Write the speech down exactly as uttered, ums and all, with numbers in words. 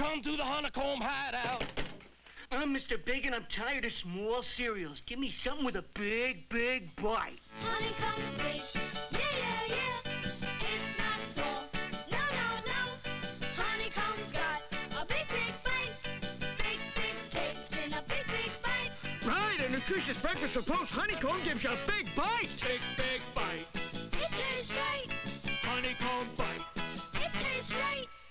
Come to the Honeycomb hideout. I'm Mister Big and I'm tired of small cereals. Give me something with a big, big bite. Honeycomb's big. Yeah, yeah, yeah. It's not small. No, no, no. Honeycomb's got a big, big bite. Big, big taste in a big, big bite. Right, a nutritious breakfast with Post Honeycomb gives you a big bite. Big, big bite. It tastes right. Honeycomb bite. It tastes right.